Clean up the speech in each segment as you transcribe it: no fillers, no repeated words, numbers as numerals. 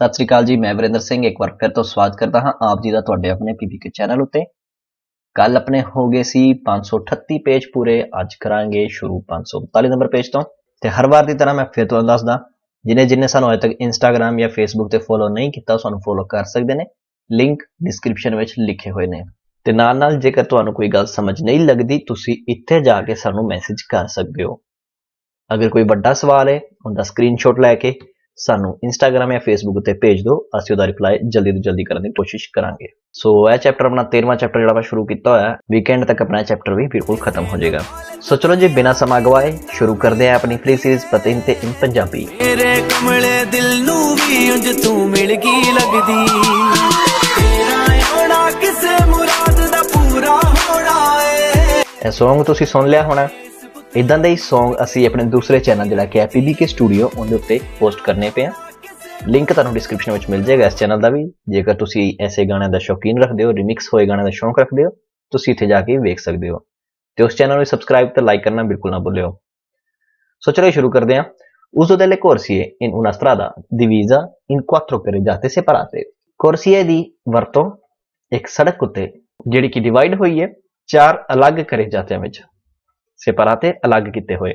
सत श्री अकाल जी, मैं वरिंदर सिंह एक बार फिर तो स्वागत करता हाँ आप जी का तुहाडे अपने पीपीके चैनल उत्ते। कल अपने हो गए सी 538 पेज पूरे, अज करांगे शुरू 539 नंबर पेज तो। ते हर बार की तरह मैं फिर तुहानूं दसदा, जिन्हें जिन्हें सानूं अजे तक इंस्टाग्राम या फेसबुक ते फॉलो नहीं किया सानूं फॉलो कर सकते हैं। लिंक डिस्क्रिप्शन में लिखे हुए ने। ते नाल नाल जेकर तुहानूं कोई गल समझ नहीं लगती तुसीं इत्थे जाके सानूं मैसेज कर सकते हो। अगर कोई बड़ा सवाल है उनका स्क्रीनशॉट लैके सानू इंस्टाग्राम या फेसबुक उत्ते भेज दो, असीं उहदा रिप्लाई जल्दी तो जल्दी करने की कोशिश करांगे। सो यह चैप्टर अपना 13वां चैप्टर जिहड़ा मैं शुरू किया होया, वीकेंड तक अपना चैप्टर भी बिल्कुल खत्म हो जाएगा। सो चलो जी बिना समा गवाए शुरू करते हैं अपनी फ्री सीरीज पते ते इन पंजाबी। मेरे कमले दिल नू भी उंज तू मिल गई लगदी, तेरा होना किसे मुराद दा पूरा होना है। ए सॉन्ग तुसीं सुन लिया होना। इदां दे सॉन्ग असी अपने दूसरे चैनल जिहड़ा कि है पीबीके स्टूडियो उहदे उत्ते पोस्ट करने पे हैं। लिंक तुहानूं डिस्क्रिप्शन में मिल जाएगा इस चैनल का भी। जेकर तुसीं ऐसे गाने का शौकीन रखते हो, रिमिक्स होए गाने का शौक रखते हो, तुसीं इत्थे जाके वेख सकते हो। तो उस चैनल को सब्सक्राइब तो लाइक करना बिल्कुल ना भूलियो। सो चलो शुरू करते हैं। Uso delle corsie in una strada divisa in 4 carreggiate separate। corsie दी वरतों एक सड़क उत्ते जिहड़ी कि डिवाइड हुई है 4 अलग carreggiate विच, सेपराते अलग किते हुए।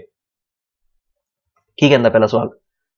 की कहंदा पहला सवाल,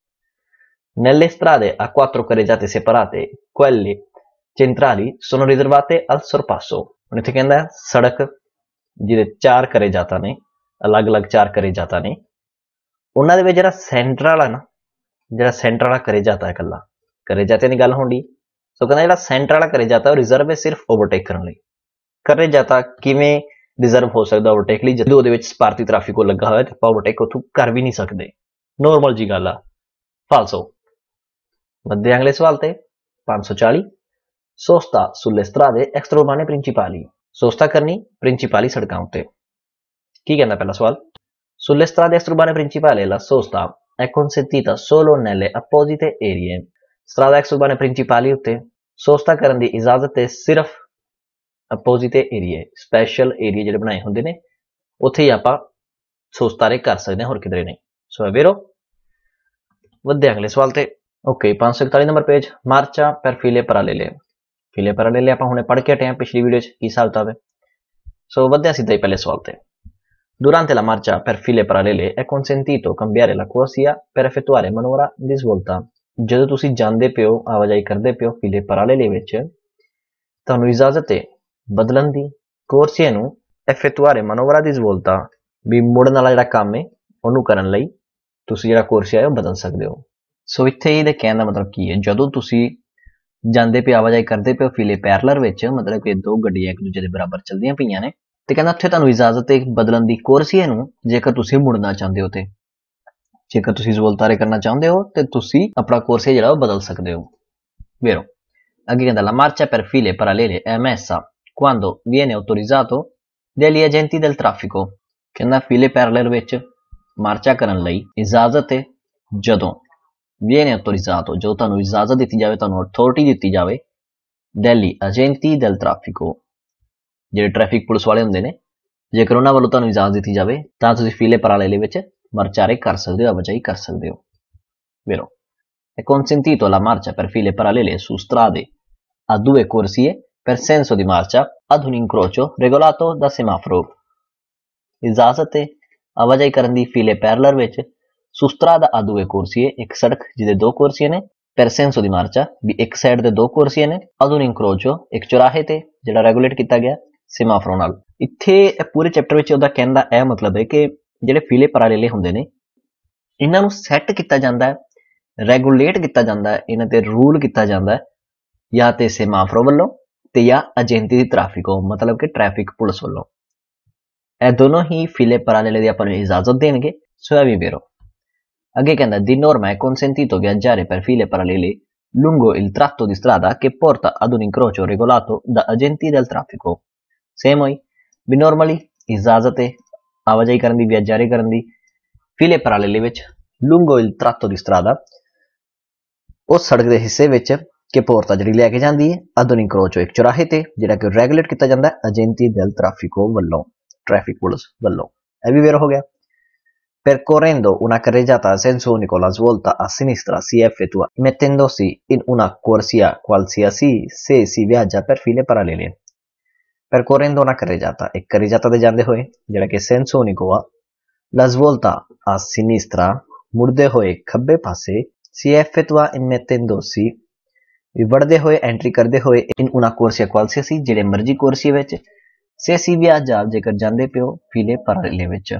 nelle strade a 4 carreggiate separate quelle centrali sono riservate al sorpasso। ਹੁਣ ਇੱਥੇ ਕਹਿੰਦਾ ਸੜਕ ਜਿਹਦੇ 4 carreggiate ਨੇ, अलग-अलग 4 carreggiate ਨੇ, ਉਹਨਾਂ ਦੇ ਵਿੱਚ ਜਿਹੜਾ ਸੈਂਟਰ ਵਾਲਾ ਨਾ, ਜਿਹੜਾ ਸੈਂਟਰ ਵਾਲਾ carreggiate ਹੈ ਇਕੱਲਾ carreggiate ਦੀ ਗੱਲ ਹੁੰਦੀ। ਸੋ ਕਹਿੰਦਾ ਜਿਹੜਾ ਸੈਂਟਰ ਵਾਲਾ carreggiate ਉਹ ਰਿਜ਼ਰਵ ਹੈ ਸਿਰਫ ਓਵਰਟੇਕ ਕਰਨ ਲਈ। carreggiate ਕਿਵੇਂ रिजर्व हो सकता ओवरटेक ਲਈ ਜਦੋਂ ਉਹਦੇ ਵਿੱਚ ਸਪਾਰਤੀ ਟ੍ਰੈਫਿਕ ਲੱਗਾ ਹੋਇਆ ਤੇ ਆਪਾਂ ਓਵਰਟੇਕ ਉੱਥੋਂ ਕਰ ਵੀ ਨਹੀਂ ਸਕਦੇ। ਨੋਰਮਲ ਜੀ ਗੱਲ ਆ। ਫਾਲਸੋ। ਵੱਧਦੇ ਅਗਲੇ ਸਵਾਲ ਤੇ 540 sosta sulle strade extraurbane principali। sosta ਕਰਨੀ ਪ੍ਰਿੰਸੀਪਲੀ ਸੜਕਾਂ ਉੱਤੇ। ਕੀ ਕਹਿੰਦਾ ਪਹਿਲਾ ਸਵਾਲ, sulle strade extraurbane principali la sosta è consentita solo nelle apposite area। strada extraurbane principali ਉੱਤੇ sosta ਕਰਨ ਦੀ ਇਜਾਜ਼ਤ ਹੈ ਸਿਰਫ अपोजिट एरिए स्पैशल एरिए जो बनाए होंगे ने उत्थे ही आप सोस्तारे कर सकते हैं, होर किधरे नहीं। सो वेरो वधे अगले सवाल ते। ओके 541 नंबर पेज, मार्चा पर फिले पैरालेले। फिले पैरालेले आप हुणे पढ़ के हटे हैं पिछली वीडियो च की हिसाब किताब है। सो वधे सीधा ही पहले सवाल ते। Durante la marcia per file parallele è consentito cambiare la corsia per effettuare manovra di svolta। ਜਦੋਂ ਤੁਸੀਂ ਜਾਂਦੇ ਪਿਓ ਆਵਾਜਾਈ ਕਰਦੇ ਪਿਓ ਫਿਲੇ ਪੈਰਾਲੇਲੇ ਵਿੱਚ ਤੁਹਾਨੂੰ ਇਜਾਜ਼ਤ ਹੈ बदलन दी कोर्सीए नूं effettuare manovra di svolta भी मुड़न वाला जिहड़ा काम है उहनूं करन लई तुसीं जिहड़ा कोर्सिया है बदल सकते हो। सो इत्थे इहदे कहण दा मतलब की है, जदों तुसीं जांदे पे आवाजाई करदे पे फिले पैरलर विच मतलब कि दो गड्डियां एक दूजे दे बराबर चलदियां पईयां ने ते कहंदा उत्थे तुहानूं इजाजत है बदलन दी कोर्सिए नूं जेकर तुसीं मुड़ना चाहुंदे हो ते जेकर तुसीं सवोलतारे करना चाहुंदे हो ते तुसीं अपना कोर्सिया जिहड़ा ओह बदल सकदे हो। वेरो अगे कहंदा la marcia per file parallele è ammessa quando viene autorizzato dagli agenti del traffico। कहना फिले पैरलर विच मार्चा करन लई इजाजत है जदों viene autorizzato जो तुहानूं इजाजत दी जाए, तुहानूं अथॉरिटी दी जाए dagli agenti del traffico जिहड़े ट्रैफिक पुलिस वाले हुंदे ने, जेकर उन्हां वल्लों तुहानूं इजाजत दी जाए तां तुसीं फिले पैरालेले विच मार्चारे कर सकदे हो, आवाजाई कर सकदे हो। Vero è consentito la marcia per file parallele su strade a 2 corsie per senso di marcia ad un incrocio regolato da semaforo। इजाजत है आवाजाई करन दी फिले पैरलर विच su strada a 2 corsie एक सड़क जिहदे 2 corsie ने, per senso di marcia भी एक साइड दे 2 corsie ने, ad un incrocio एक चौराहे ते जिहड़ा रेगुलेट किया गया सेमाफोर नाल। इत्थे पूरे चैप्टर विच उहदा कहण दा यह मतलब है कि जिहड़े फिले पैरालेले हुंदे ने इन्हां नूं सैट किया जांदा है, रेगुलेट किया जांदा है, इन्हां ते रूल किया जांदा है या ते सेमाफोर वल्लों ते या एजेंटी दी ट्रैफिक मतलब कि ट्रैफिक पुलिस वालों। यह दोनों ही फिले पैरालेले दी आपां नूं इजाजत देणगे। सो भी वेरो अगे कहंदा di norma è consentito viaggiare per file parallele lungo il tratto di strada che porta ad un incrocio regolato da agenti del traffico। Same होई भी नॉर्मली इजाजत है आवाजाई करन दी, वियाजारी करन दी फिले पैरालेले विच lungo il tratto di strada उस सड़क दे हिस्से विच कि पोर्ता जिहड़ी लैके जांदी है ad un incrocio एक चौराहे ते जिहड़ा कि रेगुलेट किया जांदा है एजेंटी del traffico वल्लों, ट्रैफिक पुलिस वल्लों। यह भी वेर हो गया। Percorrendo una carreggiata a senso unico, la svolta a sinistra si effettua mettendosi in una corsia qualsiasi se si viaggia per file parallele। Percorrendo una carreggiata, एक carreggiata ਦੇ ਜਾਂਦੇ ਹੋਏ ਜਿਹੜਾ ਕਿ senso unico ਆ, la svolta a sinistra ਮੁੜਦੇ ਹੋਏ ਖੱਬੇ ਪਾਸੇ, si effettua mettendosi ਵੀ ਵੜਦੇ ਹੋਏ ਐਂਟਰੀ ਕਰਦੇ ਹੋਏ in una corsia qualsiasi ਜਿਹੜੇ ਮਰਜ਼ੀ ਕੋਰਸੀਏ ਵਿੱਚ, se si viaggia ਜੇਕਰ ਜਾਂਦੇ ਪਿਓ file parallele ਵਿੱਚ।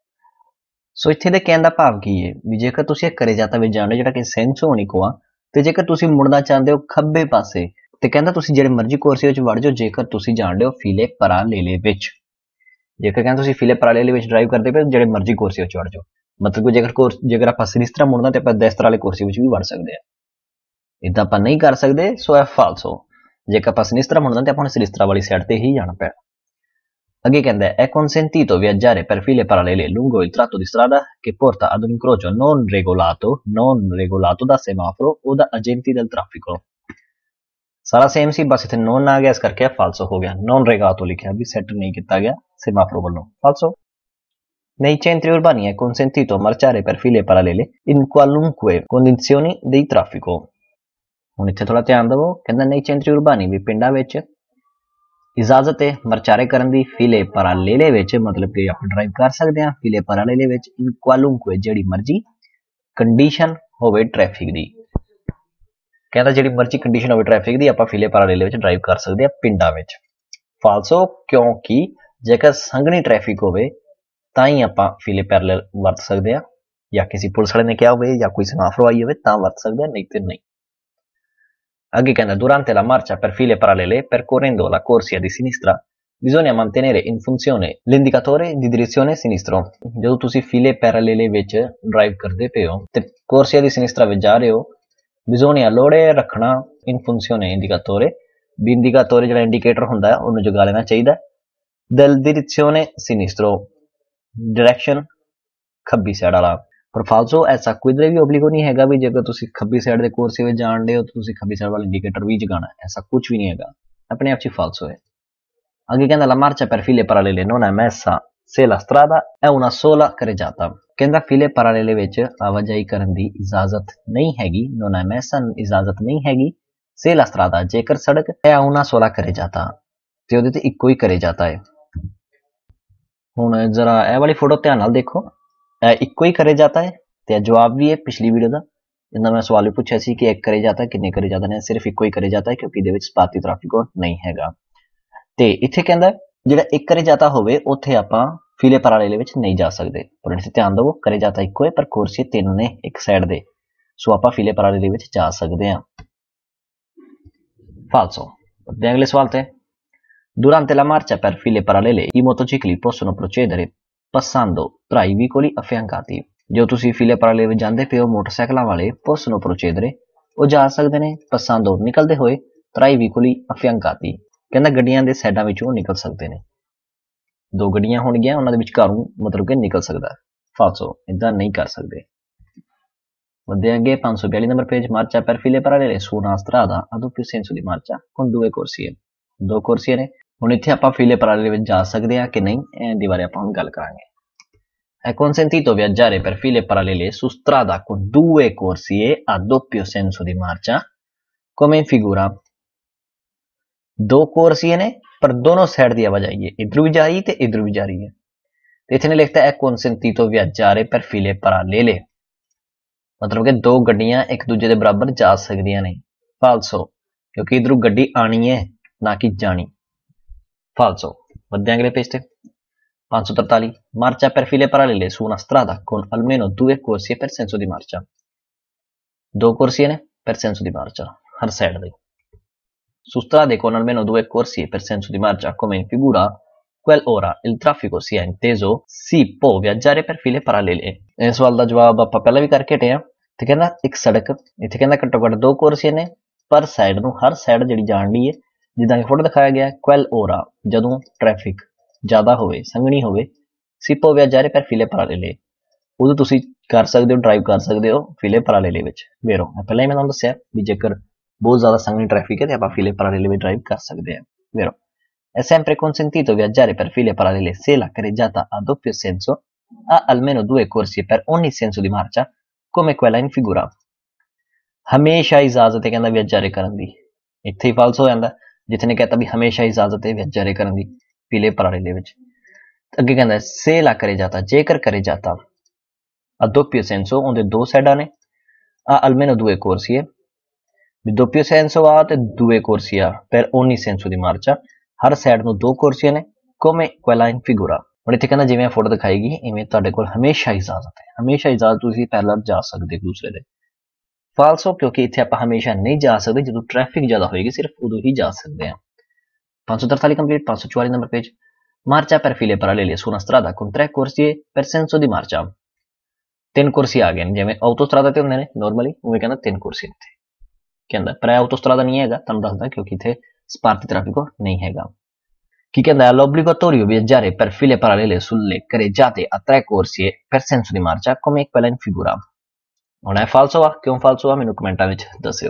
ਸੋ ਇੱਥੇ ਦੇ ਕਹਿਣ ਦਾ ਭਾਵ ਕੀ ਹੈ ਵੀ ਜੇਕਰ ਤੁਸੀਂ ਇੱਕ carreggiata ਵਿੱਚ ਜਾਣਾ ਜਿਹੜਾ ਕਿ senso unico ਆ ਤੇ ਜੇਕਰ ਤੁਸੀਂ ਮੁੜਨਾ ਚਾਹੁੰਦੇ ਹੋ ਖੱਬੇ ਪਾਸੇ ਤੇ ਕਹਿੰਦਾ ਤੁਸੀਂ ਜਿਹੜੇ ਮਰਜ਼ੀ ਕੋਰਸੇ ਵਿੱਚ ਵੜ ਜਾਓ ਜੇਕਰ ਤੁਸੀਂ ਜਾਣਦੇ ਹੋ file parallele ਵਿੱਚ। ਜੇਕਰ ਕਹਿੰਦਾ ਤੁਸੀਂ file parallele ਵਿੱਚ ਡਰਾਈਵ ਕਰਦੇ ਪਏ ਜਿਹੜੇ ਮਰਜ਼ੀ ਕੋਰਸੇ ਵਿੱਚ ਵੜ ਜਾਓ, ਮਤਲਬ ਕਿ ਜੇਕਰ ਆਪਾਂ ਸਿਨਿਸਤਰਾ ਮੁੜਨਾ ਤੇ ਆਪਾਂ ਦੈਸਤਰ ਵਾਲੇ ਕੋਰਸੇ ਵਿੱਚ ਵੀ ਵੜ ਸਕਦੇ ਆ। ਇਦਾਂ ਆਪਾਂ ਨਹੀਂ ਕਰ ਸਕਦੇ, ਸੋ ਇਹ ਫਾਲਸੋ। ਜੇਕਰ ਆਪਾਂ ਸਿਨਿਸਤਰਾ ਮੁੜਨਾ ਤੇ ਆਪਾਂ ਨੂੰ ਸਿਨਿਸਤਰਾ ਵਾਲੀ ਸਾਈਡ ਤੇ ਹੀ ਜਾਣਾ ਪੈਣਾ। ਅੱਗੇ ਕਹਿੰਦਾ è consentito viaggiare per file parallele lungo il tratto di strada che porta ad un incrocio non regolato da semaforo o da agenti del traffico। ਸਾਰਾ ਸੇਮ ਸੀ, ਬਸ ਇੱਥੇ ਨੋਨ ਆ ਗਿਆ ਇਸ ਕਰਕੇ ਫਾਲਸੋ ਹੋ ਗਿਆ। non regolato ਲਿਖਿਆ ਵੀ ਸੈੱਟ ਨਹੀਂ ਕੀਤਾ ਗਿਆ ਸੇਮਾਫੋਰ ਵੱਲੋਂ, ਫਾਲਸੋ। Nei centri urbani è consentito marciare per file parallele in qualunque condizioni di traffico। ਹੁਣ ਇੱਥੇ ਥੋੜਾ ਧਿਆਨ ਦਿਵੋ, ਕਹਿੰਦਾ nei centri urbani ਵੀ ਪਿੰਡਾਂ ਵਿੱਚ ਇਜਾਜ਼ਤ ਹੈ ਮਰਚਾਰੇ ਕਰਨ ਦੀ file parallele ਵਿੱਚ, ਮਤਲਬ ਕਿ ਆਪਾਂ ਡਰਾਈਵ ਕਰ ਸਕਦੇ ਹਾਂ file parallele ਵਿੱਚ in qualunque ਜਿਹੜੀ ਮਰਜ਼ੀ ਕੰਡੀਸ਼ਨ ਹੋਵੇ ਟ੍ਰੈਫਿਕ ਦੀ। ਕਹਿੰਦਾ ਜਿਹੜੀ ਮਰਜ਼ੀ ਕੰਡੀਸ਼ਨ ਹੋਵੇ ਟ੍ਰੈਫਿਕ ਦੀ ਆਪਾਂ file parallele ਵਿੱਚ ਡਰਾਈਵ ਕਰ ਸਕਦੇ ਹਾਂ ਪਿੰਡਾਂ ਵਿੱਚ। ਫਾਲਸੋ, ਕਿਉਂਕਿ ਜੇਕਰ ਸੰਘਣੀ ਟ੍ਰੈਫਿਕ ਹੋਵੇ ਤਾਂ ਹੀ ਆਪਾਂ file parallele ਵਰਤ ਸਕਦੇ ਹਾਂ, ਜਾਂ ਕਿਸੇ ਪੁਲਿਸ ਵਾਲੇ ਨੇ ਕਿਹਾ ਹੋਵੇ ਜਾਂ ਕੋਈ ਸਮਾਫਰੋ ਆਈ ਹੋਵੇ ਤਾਂ ਵਰਤ ਸਕਦੇ ਹਾਂ, ਨਹੀਂ ਤੇ ਨਹੀਂ। ਅੱਗੇ ਕਹਿੰਦਾ durante la marcia per file parallele percorrendo la corsia di sinistra bisogna mantenere in funzione l'indicatore di direzione sinistro। ਜਦੋਂ ਤੁਸੀਂ file parallele ਵਿੱਚ ਡਰਾਈਵ ਕਰਦੇ ਪਏ ਹੋ ਤੇ corsia di sinistra ਵਿੱਚ ਜਾ ਰਹੇ ਹੋ, bisogna ਲੋੜੇ ਰੱਖਣਾ in funzione indicatore ਵੀ ਇੰਡੀਕੇਟਰ ਜਿਹੜਾ ਇੰਡੀਕੇਟਰ ਹੁੰਦਾ ਹੈ ਉਹਨੂੰ ਜਗਾ ਲੈਣਾ ਚਾਹੀਦਾ। del direzione sinistro डायरेक्शन ਖੱਬੀ ਸਾਈਡ ਵਾਲਾ। ਪਰ ਫਾਲਸੋ ਐਸਾ ਕਿਧਰੇ ਵੀ ਓਬਲੀਗੋ ਨਹੀਂ ਹੈਗਾ ਵੀ ਜੇਕਰ ਤੁਸੀਂ ਖੱਬੀ ਸਾਈਡ ਦੇ ਕੋਰਸੇ ਵਿੱਚ ਜਾਣਦੇ ਹੋ ਤਾਂ ਤੁਸੀਂ ਖੱਬੀ ਸਾਈਡ ਵਾਲਾ ਇੰਡੀਕੇਟਰ ਵੀ ਜਗਾਣਾ, ਐਸਾ ਕੁਝ ਵੀ ਨਹੀਂ ਹੈਗਾ, ਆਪਣੇ ਆਪ 'ਚ ਫਾਲਸੋ ਹੈ। ਅੱਗੇ ਕਹਿੰਦਾ la marcia per file parallele non è messa se la strada è una sola carreggiata। ਕਹਿੰਦਾ file parallele ਵਿੱਚ ਆਵਾਜਾਈ ਕਰਨ ਦੀ ਇਜਾਜ਼ਤ ਨਹੀਂ ਹੈਗੀ, non è messa ਇਜਾਜ਼ਤ ਨਹੀਂ ਹੈਗੀ, se la strada ਜੇਕਰ ਸੜਕ ਹੈ una sola carreggiata ਤੇ ਉਹਦੇ ਤੇ ਇੱਕੋ ਹੀ carreggiata ਹੈ। ਹੁਣ ਜ਼ਰਾ ਇਹ ਵਾਲੀ ਫੋਟੋ ਧਿਆਨ ਨਾਲ ਦੇਖੋ, ਇਹ ਇੱਕੋ ਹੀ carreggiata ਹੈ ਤੇ ਇਹ ਜਵਾਬ ਵੀ ਹੈ ਪਿਛਲੀ ਵੀਡੀਓ ਦਾ। ਇਹਨਾਂ ਮੈਂ ਸਵਾਲ ਵੀ ਪੁੱਛਿਆ ਸੀ ਕਿ ਇੱਕ carreggiata ਕਿੰਨੇ carreggiata ਨੇ, ਸਿਰਫ ਇੱਕੋ ਹੀ carreggiata ਹੈ ਕਿਉਂਕਿ ਇਹਦੇ ਵਿੱਚ ਸਪਾਤੀ ਟ੍ਰੈਫਿਕ ਨਹੀਂ ਹੈਗਾ। ਤੇ ਇੱਥੇ ਕਹਿੰਦਾ ਜਿਹੜਾ ਇੱਕ carreggiata ਹੋਵੇ ਉੱਥੇ ਆਪਾਂ file parallele ਵਿੱਚ ਨਹੀਂ ਜਾ ਸਕਦੇ। ਪਰ ਇੱਥੇ ਧਿਆਨ ਦਿਓ carreggiata ਇੱਕੋ ਹੈ ਪਰ ਕੋਰਸੇ ਤਿੰਨ ਨੇ ਇੱਕ ਸਾਈਡ ਦੇ, ਸੋ ਆਪਾਂ file parallele ਵਿੱਚ ਜਾ ਸਕਦੇ ਹਾਂ। ਫਾਲਸੋ। ਅਗਲੇ ਸਵਾਲ ਤੇ durante la marcia per file parallele i motocicli possono procedere passando tra i vicoli affiancati। ਜੋ ਤੁਸੀਂ file parallele ਵਿੱਚ ਜਾਂਦੇ ਪਏ ਹੋ ਮੋਟਰਸਾਈਕਲਾਂ ਵਾਲੇ possono procedere ਉਹ ਜਾ ਸਕਦੇ ਨੇ passando ਨਿਕਲਦੇ ਹੋਏ tra i vicoli affiancati ਕਹਿੰਦਾ ਗੱਡੀਆਂ ਦੇ ਸਾਈਡਾਂ ਵਿੱਚੋਂ ਨਿਕਲ ਸਕਦੇ ਨੇ। ਦੋ ਗੱਡੀਆਂ ਹੋਣਗੀਆਂ ਉਹਨਾਂ ਦੇ ਵਿਚਕਾਰੋਂ ਮਤਲਬ ਕਿ ਨਿਕਲ ਸਕਦਾ। ਫਾਲਸੋ, ਇਦਾਂ ਨਹੀਂ ਕਰ ਸਕਦੇ। ਵਧਦੇ ਅੱਗੇ 542 ਨੰਬਰ page marcia per file parallele su una strada a doppio senso di marcia con due corsie। ਦੋ ਕੋਰਸੀਏ ਨੇ। ਹੁਣ ਇੱਥੇ ਆਪਾਂ file parallele ਵਿੱਚ ਜਾ ਸਕਦੇ ਹਾਂ ਕਿ ਨਹੀਂ ਇਹਦੇ ਬਾਰੇ ਆਪਾਂ ਹੁਣ ਗੱਲ ਕਰਾਂਗੇ। È consentito viaggiare per file parallele su strada con due corsie a doppio senso di marcia come in figura। ਦੋ ਕੋਰਸੀਏ ਨੇ ਪਰ ਦੋਨੋਂ ਸਾਈਡ ਦੀ ਆਵਾਜਾਈ ਹੈ, ਇਧਰ ਵੀ ਜਾ ਰਹੀ ਤੇ ਇਧਰ ਵੀ ਜਾ ਰਹੀ ਹੈ। ਤੇ ਇੱਥੇ ਨੇ ਲਿਖਤਾ ਹੈ consentito viaggiare per file parallele ਮਤਲਬ ਕਿ ਦੋ ਗੱਡੀਆਂ ਇੱਕ ਦੂਜੇ ਦੇ ਬਰਾਬਰ ਜਾ ਸਕਦੀਆਂ ਨੇ। ਫਾਲਸੋ, ਕਿਉਂਕਿ ਇਧਰੋਂ ਗੱਡੀ ਆਣੀ ਹੈ ਨਾ ਕਿ ਜਾਣੀ। ਫਾਲਸੋ। ਵਧਦੇ ਅਗਲੇ ਪੇਜ ਤੇ 543 marcia per file parallele su una strada con almeno due corsie per senso di marcia। ਦੋ ਕੋਰਸੀਏ ਨੇ per senso di marcia ਹਰ ਸਾਈਡ ਦੇ। su strade con almeno due corsie per senso di marcia come in figura quell'ora il traffico sia inteso si può viaggiare per file parallele। ਇਸ ਸਵਾਲ ਦਾ ਜਵਾਬ ਆਪਾਂ ਪਹਿਲਾਂ ਵੀ ਕਰਕੇ ਹਟੇ ਆ। ਤੇ ਕਹਿੰਦਾ ਇੱਕ ਸੜਕ ਇੱਥੇ ਕਹਿੰਦਾ ਘੱਟੋ ਘੱਟ ਦੋ ਕੋਰਸੀਏ ਨੇ ਪਰ ਸਾਈਡ ਨੂੰ ਹਰ ਸਾਈਡ ਜਿਹੜੀ ਜਾਣ ਲਈ ਹੈ ਜਿੱਦਾਂ ਕਿ ਫੋਟੋ ਦਿਖਾਇਆ ਗਿਆ quell'ora ਜਦੋਂ ਟ੍ਰੈਫਿਕ ਜ਼ਿਆਦਾ ਹੋਵੇ ਸੰਘਣੀ ਹੋਵੇ si può viaggiare per file parallele ਉਦੋਂ ਤੁਸੀਂ ਕਰ ਸਕਦੇ ਹੋ ਡਰਾਈਵ ਕਰ ਸਕਦੇ ਹੋ file parallele ਵਿੱਚ। ਵੇਰੋ ਪਹਿਲਾਂ ਹੀ ਮੈਂ ਤੁਹਾਨੂੰ ਦੱਸਿਆ ਵੀ ਜੇਕਰ ਬਹੁਤ ਜ਼ਿਆਦਾ ਸੰਘਣੀ ਟ੍ਰੈਫਿਕ ਹੈ ਤੇ ਆਪਾਂ file parallele ਵਿੱਚ ਡਰਾਈਵ ਕਰ ਸਕਦੇ ਹਾਂ। ਵੇਰੋ è sempre consentito viaggiare per file parallele se la carreggiata a doppio senso ha almeno 2 corsie per ogni senso di marcia come quella in figura। ਹਮੇਸ਼ਾ ਇਜਾਜ਼ਤ ਹੈ ਕਹਿੰਦਾ ਵਿਆਜਾਰੇ ਕਰਨ ਦੀ, ਇੱਥੇ ਹੀ ਫਾਲਸ ਹੋ ਜਾਂਦਾ ਜਿੱਥੇ ਨੇ ਕਹਤਾ ਵੀ ਹਮੇਸ਼ਾ ਇਜਾਜ਼ਤ ਹੈ ਵਿਆਜਾਰੇ ਕਰਨ ਦੀ ਪੀਲੇ ਪਰਾਲੇ ਦੇ ਵਿੱਚ। ਅੱਗੇ ਕਹਿੰਦਾ ਸੇ ਲਾ ਕਰੇ ਜਾਤਾ, ਜੇਕਰ ਕਰੇ ਜਾਤਾ a doppio senso ਉਹਦੇ ਦੋ ਸਾਈਡਾਂ ਨੇ a almeno 2 corsie we doppio senso ਆ ਤੇ 2 corsie per ogni senso di marcia, ਹਰ ਸਾਈਡ ਨੂੰ 2 corsie ਨੇ come quella in figura। ਹੁਣ ਇੱਥੇ ਕਹਿੰਦਾ ਜਿਵੇਂ ਫੋਟੋ ਦਿਖਾਏਗੀ ਇਵੇਂ ਤੁਹਾਡੇ ਕੋਲ ਹਮੇਸ਼ਾ ਇਜਾਜ਼ਤ ਹੈ, ਹਮੇਸ਼ਾ ਇਜਾਜ਼ਤ ਤੁਸੀਂ ਪੈਰਲਲ ਜਾ ਸਕਦੇ ਦੂਸਰੇ ਦੇ। ਫਾਲਸੋ ਕਿਉਂਕਿ ਇੱਥੇ ਆਪਾਂ ਹਮੇਸ਼ਾ ਨਹੀਂ ਜਾ ਸਕਦੇ, ਜਦੋਂ ਟ੍ਰੈਫਿਕ ਜ਼ਿਆਦਾ ਹੋਏਗੀ ਸਿਰਫ ਉਦੋਂ ਹੀ ਜਾ ਸਕਦੇ ਹਾਂ। 543 ਕੰਪਲੀਟ। 544 number page. ਮਾਰਚਾ per file parallele su una strada con 3 corsie per senso di marcia। 3 corsie ਆ ਗਏ ਨੇ, ਜਿਵੇਂ ਆਟੋਸਟਰਾਦਾ ਤੇ ਹੁੰਦੇ ਨੇ ਨਾਰਮਲੀ ਉਵੇਂ ਕਹਿੰਦਾ 3 corsie ਇੱਥੇ ਕਹਿੰਦਾ, ਪਰ ਆਟੋਸਟਰਾਦਾ ਨਹੀਂ ਹੈਗਾ ਤੁਹਾਨੂੰ ਦੱਸਦਾ ਕਿਉਂਕਿ ਇੱਥੇ ਸਪਾਰਤੀ ਟ੍ਰੈਫਿਕ ਨਹੀਂ ਹੈਗਾ। ਕੀ ਕਹਿੰਦਾ l'obbligatorio viaggiare per file parallele sulle carreggiate a 3 corsie per senso di marcia come quella in figura। ਹੁਣ ਇਹ ਫਾਲਸੋ ਆ, ਕਿਉਂ ਫਾਲਸੋ ਆ ਮੈਨੂੰ ਕਮੈਂਟਾਂ ਵਿੱਚ ਦੱਸਿਓ।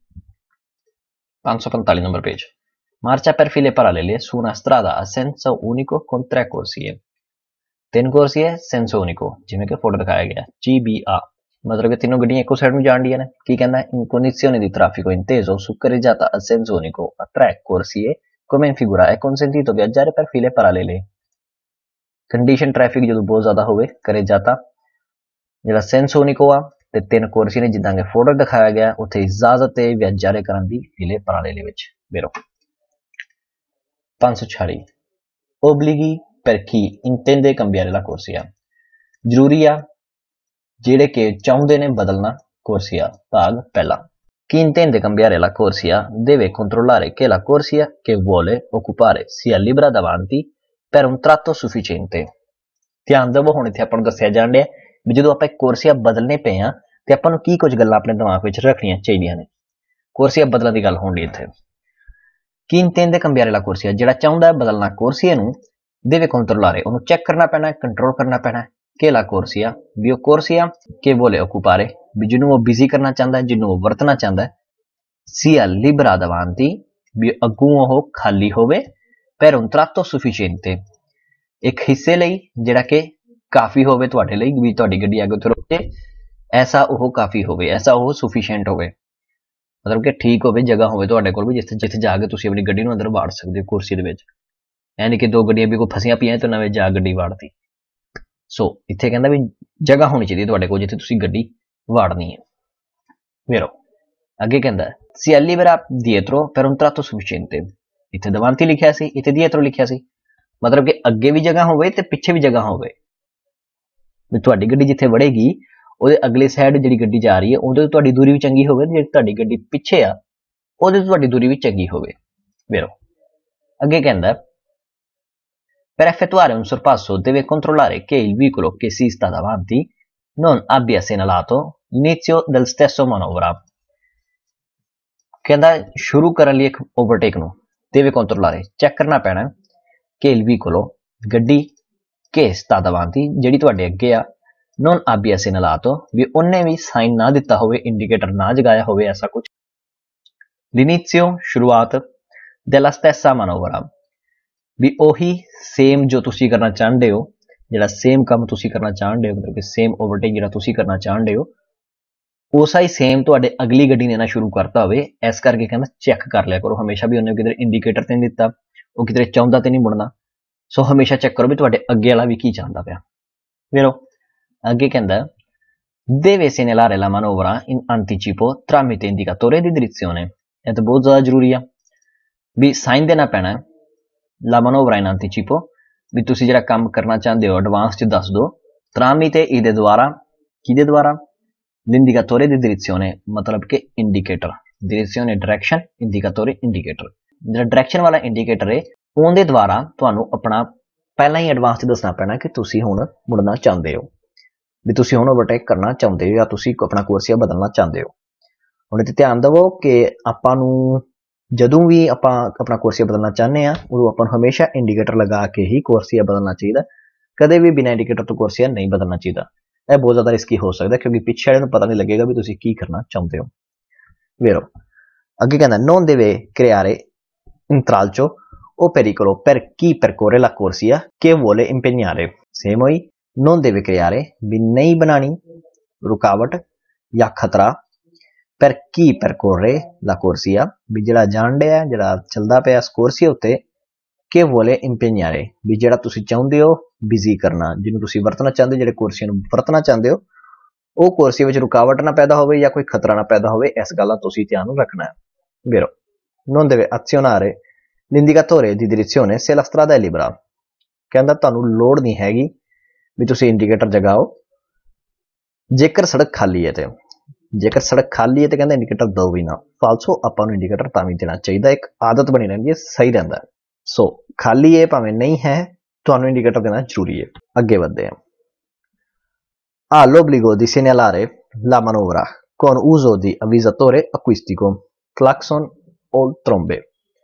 545 number page. Marcia per file parallele su una strada a senso unico con 3 corsie। 3 corsie senso unico ਜਿਵੇਂ ਕਿ ਫੋਟੋ ਦਿਖਾਇਆ ਗਿਆ GBA, ਮਤਲਬ ਕਿ ਤਿੰਨੋਂ ਗੱਡੀਆਂ ਇੱਕੋ ਸਾਈਡ ਨੂੰ ਜਾਣ ਡੀਆਂ ਨੇ। ਕੀ ਕਹਿੰਦਾ in condizioni di traffico inteso su carreggiata a senso unico a 3 corsie come in figura è consentito viaggiare per file parallele। Condition traffic ਜਦੋਂ ਬਹੁਤ ਜ਼ਿਆਦਾ ਹੋਵੇ carreggiata ਜਿਹੜਾ senso unico ਆ ਤੇ 3 corsie ਨੇ ਜਿੱਦਾਂ ਕਿ ਫੋਟੋ ਦਿਖਾਇਆ ਗਿਆ ਉੱਥੇ ਇਜਾਜ਼ਤ ਹੈ ਵਿਆਜਾਰੇ ਕਰਨ ਦੀ file parallele ਵਿੱਚ। ਵੇਰੋ 546 obblighi per chi intende cambiare la corsia। ਜ਼ਰੂਰੀ ਆ ਜਿਹੜੇ ਕਿ ਚਾਹੁੰਦੇ ਨੇ ਬਦਲਣਾ corsia। ਭਾਗ ਪਹਿਲਾ। Chi intende cambiare la corsia deve controllare che la corsia che vuole occupare sia libera davanti per un tratto sufficiente। ਧਿਆਨ ਦੇਵੋ ਹੁਣ ਇੱਥੇ ਆਪਾਂ ਨੂੰ ਦੱਸਿਆ ਜਾਣ ਡਿਆ ਵੀ ਜਦੋਂ ਆਪਾਂ ਕੋਰਸੀਆ ਬਦਲਨੇ ਪਏ ਆ ਤੇ ਆਪਾਂ ਨੂੰ ਕੀ ਕੁਝ ਗੱਲਾਂ ਆਪਣੇ ਦਿਮਾਗ ਵਿੱਚ ਰੱਖਣੀਆਂ ਚਾਹੀਦੀਆਂ ਨੇ। ਕੋਰਸੀਆ ਬਦਲਣ ਦੀ ਗੱਲ ਹੋਣ ਡਈ ਇੱਥੇ। Chi intende cambiare la corsia ਜਿਹੜਾ ਚਾਹੁੰਦਾ ਬਦਲਣਾ ਕੋਰਸੀਆ ਨੂੰ deve controllare ਉਹਨੂੰ ਚੈੱਕ ਕਰਨਾ ਪੈਣਾ, ਕੰਟਰੋਲ ਕਰਨਾ ਪੈਣਾ ਕਿ la corsia ਵੀ ਉਹ ਕੋਰਸੀਆ che vuole occupare ਵੀ ਜਿਹਨੂੰ ਉਹ ਬਿਜ਼ੀ ਕਰਨਾ ਚਾਹੁੰਦਾ, ਜਿਹਨੂੰ ਉਹ ਵਰਤਣਾ ਚਾਹੁੰਦਾ sia libera davanti ਵੀ ਅੱਗੋਂ ਉਹ ਖਾਲੀ ਹੋਵੇ per un tratto sufficiente ਇੱਕ ਹਿੱਸੇ ਲਈ ਜਿਹੜਾ ਕਿ ਕਾਫੀ ਹੋਵੇ ਤੁਹਾਡੇ ਲਈ ਵੀ ਤੁਹਾਡੀ ਗੱਡੀ ਅੱਗੇ ਤੋਂ ਰੁਕੇ ਐਸਾ ਉਹ ਕਾਫੀ ਹੋਵੇ, ਐਸਾ ਉਹ ਸਫੀਸ਼ੀਐਂਟ ਹੋਵੇ ਮਤਲਬ ਕਿ ਠੀਕ ਹੋਵੇ, ਜਗ੍ਹਾ ਹੋਵੇ ਤੁਹਾਡੇ ਕੋਲ ਵੀ ਜਿੱਥੇ ਜਾ ਕੇ ਤੁਸੀਂ ਆਪਣੀ ਗੱਡੀ ਨੂੰ ਅੰਦਰ ਵਾੜ ਸਕਦੇ ਹੋ ਕੁਰਸੀ ਦੇ ਵਿੱਚ। ਯਾਨੀ ਕਿ ਦੋ ਗੱਡੀਆਂ ਵੀ ਕੋਈ ਫਸੀਆਂ ਪਈਆਂ ਤੇ ਨਵੇਂ ਜਾ ਗੱਡੀ ਵਾੜਤੀ। ਸੋ ਇੱਥੇ ਕਹਿੰਦਾ ਵੀ ਜਗ੍ਹਾ ਹੋਣੀ ਚਾਹੀਦੀ ਤੁਹਾਡੇ ਕੋਲ ਜਿੱਥੇ ਤੁਸੀਂ ਗੱਡੀ ਵਾੜਨੀ ਹੈ। ਵੇਰੋ ਅੱਗੇ ਕਹਿੰਦਾ sia libera dietro per un tratto sufficiente ਇੱਥੇ davanti ਲਿਖਿਆ ਸੀ, ਇੱਥੇ dietro ਲਿਖਿਆ ਸੀ ਮਤਲਬ ਕਿ ਅੱਗੇ ਵੀ ਜਗ੍ਹਾ ਹੋਵੇ ਤੇ ਪਿੱਛੇ ਵੀ ਜਗ੍ਹਾ ਹੋਵੇ ਵੀ ਤੁਹਾਡੀ ਗੱਡੀ ਜਿੱਥੇ ਵੜੇਗੀ ਉਹਦੇ ਅਗਲੇ ਸਾਈਡ ਜਿਹੜੀ ਗੱਡੀ ਜਾ ਰਹੀ ਹੈ ਉਹਦੇ ਤੋਂ ਤੁਹਾਡੀ ਦੂਰੀ ਵੀ ਚੰਗੀ ਹੋਵੇ, ਜਿਹੜੀ ਤੁਹਾਡੀ ਗੱਡੀ ਪਿੱਛੇ ਆ ਉਹਦੇ ਤੋਂ ਤੁਹਾਡੀ ਦੂਰੀ ਵੀ ਚੰਗੀ ਹੋਵੇ। ਵੇਰੋ ਅੱਗੇ ਕਹਿੰਦਾ per effettuare un sorpasso deve controllare che il veicolo che si sta davanti non abbia segnalato l'inizio del stesso manovra। ਕਹਿੰਦਾ ਸ਼ੁਰੂ ਕਰਨ ਲਈ ਇੱਕ ਓਵਰਟੇਕ ਨੂੰ deve controllare ਚੈੱਕ ਕਰਨਾ ਪੈਣਾ ਕਿ il veicolo ਗੱਡੀ che sta davanti ਜਿਹੜੀ ਤੁਹਾਡੇ ਅੱਗੇ ਆ non abbia segnalato ਵੀ ਉਹਨੇ ਵੀ ਸਾਈਨ ਨਾ ਦਿੱਤਾ ਹੋਵੇ, ਇੰਡੀਕੇਟਰ ਨਾ ਜਗਾਇਆ ਹੋਵੇ ਐਸਾ ਕੁਝ। l'inizio ਸ਼ੁਰੂਆਤ della stessa manovra ਵੀ ਉਹੀ ਸੇਮ ਜੋ ਤੁਸੀਂ ਕਰਨਾ ਚਾਹੁੰਦੇ ਹੋ, ਜਿਹੜਾ ਸੇਮ ਕੰਮ ਤੁਸੀਂ ਕਰਨਾ ਚਾਹੁੰਦੇ ਹੋ ਮਤਲਬ ਕਿ ਸੇਮ ਓਵਰਟੇਕ ਜਿਹੜਾ ਤੁਸੀਂ ਕਰਨਾ ਚਾਹੁੰਦੇ ਹੋ ਉਸਾ ਹੀ ਸੇਮ ਤੁਹਾਡੇ ਅਗਲੀ ਗੱਡੀ ਨੇ ਨਾ ਸ਼ੁਰੂ ਕਰਤਾ ਹੋਵੇ। ਇਸ ਕਰਕੇ ਕਹਿੰਦਾ ਚੈੱਕ ਕਰ ਲਿਆ ਕਰੋ ਹਮੇਸ਼ਾ ਵੀ ਉਹਨੇ ਕਿਧਰ ਇੰਡੀਕੇਟਰ ਤੇ ਨਹੀਂ ਦਿੱਤਾ, ਉਹ ਕਿਧਰੇ ਚਾਹੁੰਦਾ ਤੇ ਨਹੀਂ ਮੁੜਨਾ। ਸੋ ਹਮੇਸ਼ਾ ਚੈੱਕ ਕਰੋ ਵੀ ਤੁਹਾਡੇ ਅੱਗੇ ਵਾਲਾ ਵੀ ਕੀ ਚਾਹੁੰਦਾ ਪਿਆ। ਵੇਰੋ ਅੱਗੇ ਕਹਿੰਦਾ deve segnalare la manovra in anticipo tramite indicatore di direzione। ਇਹ ਤਾਂ ਬਹੁਤ ਜ਼ਿਆਦਾ ਜ਼ਰੂਰੀ ਆ ਵੀ ਸਾਈਨ ਦੇਣਾ ਪੈਣਾ la manovra in anticipo ਵੀ ਤੁਸੀਂ ਜਿਹੜਾ ਕੰਮ ਕਰਨਾ ਚਾਹੁੰਦੇ ਹੋ ਐਡਵਾਂਸ 'ਚ ਦੱਸ ਦਿਓ। tramite ਇਹਦੇ ਦੁਆਰਾ, ਕਿਹਦੇ ਦੁਆਰਾ l'indicatore di direzione ਮਤਲਬ ਕਿ indicator, direzione direction, indicatore indicator, ਜਿਹੜਾ ਡਾਇਰੈਕਸ਼ਨ ਵਾਲਾ ਇੰਡੀਕੇਟਰ ਹੈ ਉਹਦੇ ਦੁਆਰਾ ਤੁਹਾਨੂੰ ਆਪਣਾ ਪਹਿਲਾਂ ਹੀ ਐਡਵਾਂਸ 'ਚ ਦੱਸਣਾ ਪੈਣਾ ਕਿ ਤੁਸੀਂ ਹੁਣ ਮੁੜਨਾ ਚਾਹੁੰਦੇ ਹੋ, ਵੀ ਤੁਸੀਂ ਹੁਣ ਓਵਰਟੇਕ ਕਰਨਾ ਚਾਹੁੰਦੇ ਹੋ ਜਾਂ ਤੁਸੀਂ ਆਪਣਾ ਕੋਰਸੀਆ ਬਦਲਣਾ ਚਾਹੁੰਦੇ ਹੋ। ਹੁਣ ਇੱਥੇ ਧਿਆਨ ਦੇਵੋ ਕਿ ਆਪਾਂ ਨੂੰ ਜਦੋਂ ਵੀ ਆਪਾਂ ਆਪਣਾ ਕੋਰਸੀਆ ਬਦਲਣਾ ਚਾਹੁੰਦੇ ਹਾਂ ਉਦੋਂ ਆਪਾਂ ਨੂੰ ਹਮੇਸ਼ਾ ਇੰਡੀਕੇਟਰ ਲਗਾ ਕੇ ਹੀ ਕੋਰਸੀਆ ਬਦਲਣਾ ਚਾਹੀਦਾ, ਕਦੇ ਵੀ ਬਿਨਾਂ ਇੰਡੀਕੇਟਰ ਤੋਂ ਕੋਰਸੀਆ ਨਹੀਂ ਬਦਲਣਾ ਚਾਹੀਦਾ। ਇਹ ਬਹੁਤ ਜ਼ਿਆਦਾ ਰਿਸਕੀ ਹੋ ਸਕਦਾ ਕਿਉਂਕਿ ਪਿੱਛੇ ਵਾਲੇ ਨੂੰ ਪਤਾ ਨਹੀਂ ਲੱਗੇਗਾ ਵੀ ਤੁਸੀਂ ਕੀ ਕਰਨਾ ਚਾਹੁੰਦੇ ਹੋ। ਵੇਰੋ ਅੱਗੇ ਕਹਿੰਦਾ non deve creare intralcio o pericolo per chi percorre la corsia che vuole impegnare। Same ਹੋਈ non deve creare भी नहीं बनानी रुकावट या खतरा per chi percorre la corsia भी ਜਿਹੜਾ ਜਾਣ ਡਿਆ ਜਿਹੜਾ ਚੱਲਦਾ ਪਿਆ ਕੋਰਸੀਆ ਉੱਤੇ ਕਿ vuole impegnare ਵੀ ਜਿਹੜਾ ਤੁਸੀਂ ਚਾਹੁੰਦੇ ਹੋ ਬਿਜ਼ੀ ਕਰਨਾ ਜਿਹਨੂੰ ਤੁਸੀਂ ਵਰਤਣਾ ਚਾਹੁੰਦੇ ਹੋ ਜਿਹੜੇ ਕੋਰਸੀਆ ਨੂੰ ਵਰਤਣਾ ਚਾਹੁੰਦੇ ਹੋ ਉਹ ਕੋਰਸੀਆ ਵਿੱਚ ਰੁਕਾਵਟ ਨਾ ਪੈਦਾ ਹੋਵੇ ਜਾਂ ਕੋਈ ਖਤਰਾ ਨਾ ਪੈਦਾ ਹੋਵੇ ਇਸ ਗੱਲ ਦਾ ਤੁਸੀਂ ਧਿਆਨ ਰੱਖਣਾ ਹੈ vero non deve azionare l'indicatore di direzione se la strada è libera ਕਹਿੰਦਾ ਤੁਹਾਨੂੰ ਲੋੜ ਨਹੀਂ ਹੈਗੀ ਵੀ ਤੁਸੀਂ ਇੰਡੀਕੇਟਰ ਜਗਾਓ ਜੇਕਰ ਸੜਕ ਖਾਲੀ ਹੈ ਤੇ ਜੇਕਰ ਸੜਕ ਖਾਲੀ ਹੈ ਤੇ ਕਹਿੰਦਾ ਇੰਡੀਕੇਟਰ ਦਿਓ ਵੀ ਨਾ ਫਾਲਸੋ ਆਪਾਂ ਨੂੰ ਇੰਡੀਕੇਟਰ ਤਾਂ ਵੀ ਦੇਣਾ ਚਾਹੀਦਾ ਇੱਕ ਆਦਤ ਬਣੀ ਰਹਿੰਦੀ ਹੈ ਸਹੀ ਰਹਿੰਦਾ ਸੋ ਖਾਲੀ ਹੈ ਭਾਵੇਂ ਨਹੀਂ ਹੈ ਤੁਹਾਨੂੰ ਇੰਡੀਕੇਟਰ ਦੇਣਾ ਜ਼ਰੂਰੀ ਹੈ ਅੱਗੇ ਵਧਦੇ ਹਾਂ ha l'obbligo di segnalare la manovra con uso di avvisatore acustico clacson o trombe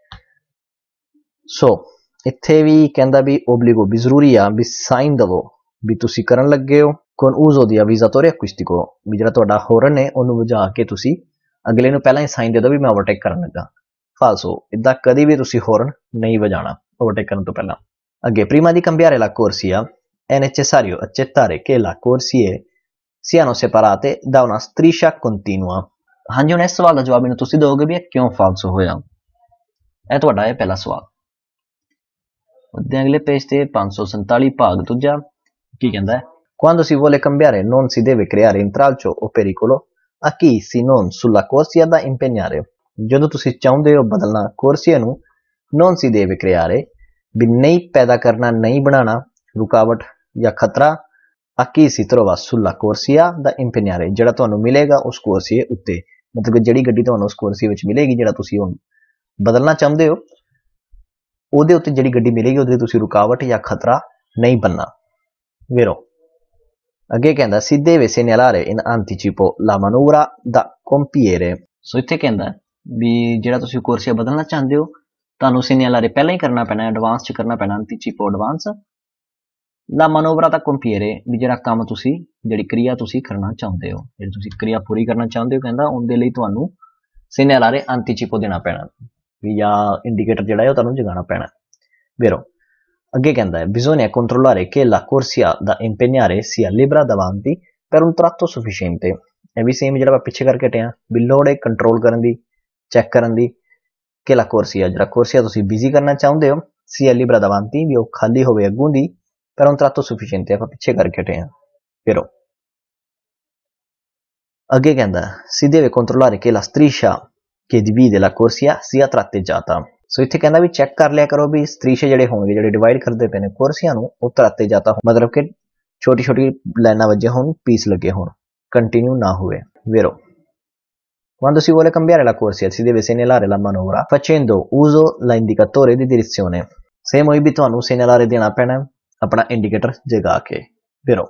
ਸੋ ਇੱਥੇ ਵੀ ਕਹਿੰਦਾ ਵੀ obbligo ਵੀ ਜ਼ਰੂਰੀ ਆ ਵੀ ਸਾਈਨ ਦਵੋ ਵੀ ਤੁਸੀਂ ਕਰਨ ਲੱਗੇ ਹੋ con uso di avvisatore acustico ਵੀ ਜਿਹੜਾ ਤੁਹਾਡਾ ਹੌਰਨ ਹੈ ਉਹਨੂੰ ਵਜਾ ਕੇ ਤੁਸੀਂ ਅਗਲੇ ਨੂੰ ਪਹਿਲਾਂ ਹੀ ਸਾਈਨ ਦੇ ਦਿਓ ਵੀ ਮੈਂ ਓਵਰਟੇਕ ਕਰਨ ਲੱਗਾ ਫਾਲਸੋ ਇਦਾਂ ਕਦੀ ਵੀ ਤੁਸੀਂ ਹੌਰਨ ਨਹੀਂ ਵਜਾਣਾ ਓਵਰਟੇਕ ਕਰਨ ਤੋਂ ਪਹਿਲਾਂ ਅੱਗੇ prima di cambiare la corsia è necessario accettare che le corsie siano separate da una striscia continua ਹਾਂਜੀ ਹੁਣ ਇਸ ਸਵਾਲ ਦਾ ਜਵਾਬ ਮੈਨੂੰ ਤੁਸੀਂ ਦਿਓਗੇ ਵੀ ਇਹ ਕਿਉਂ ਫਾਲਸੋ ਹੋਇਆ ਇਹ ਤੁਹਾਡਾ ਹੈ ਪਹਿਲਾ ਸਵਾਲ ਉਹਦੇ ਅਗਲੇ ਪੇਜ ਤੇ 547 ਭਾਗ ਦੂਜਾ ਕੀ ਕਹਿੰਦਾ ਹੈ quando si vuole cambiare non si deve creare intralcio o pericolo a chi si non sulla corsia da impegnare ਜਦੋਂ ਤੁਸੀਂ ਚਾਹੁੰਦੇ ਹੋ ਬਦਲਣਾ ਕੋਰਸੀਆ ਨੂੰ non si deve creare ਵੀ ਨਹੀਂ ਪੈਦਾ ਕਰਨਾ ਨਹੀਂ ਬਣਾਉਣਾ ਰੁਕਾਵਟ ਜਾਂ ਖਤਰਾ a chi si trova sulla corsia da impegnare ਜਿਹੜਾ ਤੁਹਾਨੂੰ ਮਿਲੇਗਾ ਉਸ ਕੋਰਸੀਏ ਉੱਤੇ ਮਤਲਬ ਜਿਹੜੀ ਗੱਡੀ ਤੁਹਾਨੂੰ ਉਸ ਕੋਰਸੀਏ ਵਿੱਚ ਮਿਲੇਗੀ ਜਿਹੜਾ ਤੁਸੀਂ ਹੁਣ ਬਦਲਣਾ ਚਾਹੁੰਦੇ ਹੋ ਉਹਦੇ ਉੱਤੇ ਜਿਹੜੀ ਗੱਡੀ ਮਿਲੇਗੀ ਉਹਦੇ ਤੁਸੀਂ ਰੁਕਾਵਟ ਜਾਂ ਖਤਰਾ ਨਹੀਂ ਬਣਨਾ vero ਅੱਗੇ ਕਹਿੰਦਾ si deve segnalare in anticipo la manovra da compiere ਸੋ ਇੱਥੇ ਕਹਿੰਦਾ ਵੀ ਜਿਹੜਾ ਤੁਸੀਂ ਕੋਰਸੀਆ ਬਦਲਣਾ ਚਾਹੁੰਦੇ ਹੋ ਤੁਹਾਨੂੰ segnalare ਪਹਿਲਾਂ ਹੀ ਕਰਨਾ ਪੈਣਾ ਐਡਵਾਂਸ ਚ ਕਰਨਾ ਪੈਣਾ anticipo advance la manovra da compiere ਵੀ ਜਿਹੜਾ ਕੰਮ ਤੁਸੀਂ ਜਿਹੜੀ ਕਿਰਿਆ ਤੁਸੀਂ ਕਰਨਾ ਚਾਹੁੰਦੇ ਹੋ ਜਿਹੜੀ ਤੁਸੀਂ ਕਿਰਿਆ ਪੂਰੀ ਕਰਨਾ ਚਾਹੁੰਦੇ ਹੋ ਕਹਿੰਦਾ ਉਹਦੇ ਲਈ ਤੁਹਾਨੂੰ segnalare anticipo ਦੇਣਾ ਪੈਣਾ ਵੀ ਜਾਂ ਇੰਡੀਕੇਟਰ ਜਿਹੜਾ ਹੈ ਉਹ ਤੁਹਾਨੂੰ ਜਗਾਉਣਾ ਪੈਣਾ vero ਅੱਗੇ ਕਹਿੰਦਾ ਹੈ bisogna controllare che la corsia da impegnare sia libera davanti per un tratto sufficiente ਇਹ ਵੀ ਸੇਮ ਜਿਹੜਾ ਆਪਾਂ ਪਿੱਛੇ ਕਰਕੇ ਹਟਿਆ ਵੀ ਲੋੜ ਹੈ ਕੰਟਰੋਲ ਕਰਨ ਦੀ ਚੈੱਕ ਕਰਨ ਦੀ ਕਿ la corsia ਜਿਹੜਾ ਕੋਰਸੀਆ ਤੁਸੀਂ ਬਿਜ਼ੀ ਕਰਨਾ ਚਾਹੁੰਦੇ ਹੋ sia libera davanti ਵੀ ਉਹ ਖਾਲੀ ਹੋਵੇ ਅੱਗੋਂ ਦੀ per un tratto sufficiente ਆਪਾਂ ਪਿੱਛੇ ਕਰਕੇ ਹਟੇ ਹਾਂ vero ਅੱਗੇ ਕਹਿੰਦਾ si deve controllare che la striscia che divide la corsia sia tratteggiata ਸੋ ਇੱਥੇ ਕਹਿੰਦਾ ਵੀ ਚੈੱਕ ਕਰ ਲਿਆ ਕਰੋ ਵੀ ਸਤਰੀਸ਼ੇ ਜਿਹੜੇ ਹੋਣਗੇ ਜਿਹੜੇ ਡਿਵਾਈਡ ਕਰਦੇ ਪਏ ਨੇ ਕੋਰਸੀਆਂ ਨੂੰ ਉਹ ਤਰਾਤੇ ਜਾਤਾ ਮਤਲਬ ਕਿ ਛੋਟੀ ਛੋਟੀ ਲਾਈਨਾਂ ਵੱਜੇ ਹੋਣ ਪੀਸ ਲੱਗੇ ਹੋਣ ਕੰਟੀਨਿਊ ਨਾ ਹੋਵੇ vero quando si vuole cambiare la corsia si deve segnalare la manovra facendo uso l'indicatore di direzione same ਹੋਈ ਵੀ ਤੁਹਾਨੂੰ segnalare ਦੇਣਾ ਪੈਣਾ ਆਪਣਾ ਇੰਡੀਕੇਟਰ ਜਗਾ ਕੇ vero